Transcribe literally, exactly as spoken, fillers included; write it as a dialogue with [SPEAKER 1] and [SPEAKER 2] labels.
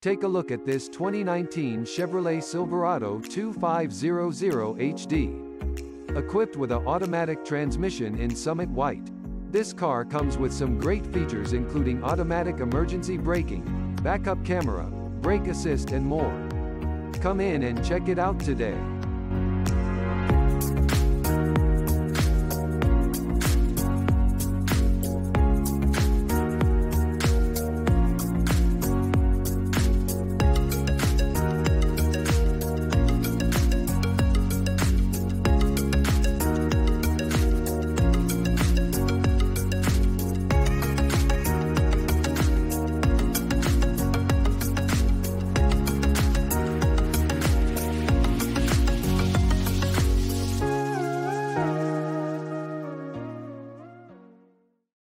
[SPEAKER 1] Take a look at this twenty nineteen Chevrolet Silverado twenty-five hundred H D. Equipped with an automatic transmission in Summit White. This car comes with some great features including automatic emergency braking, backup camera, brake assist and more. Come in and check it out today.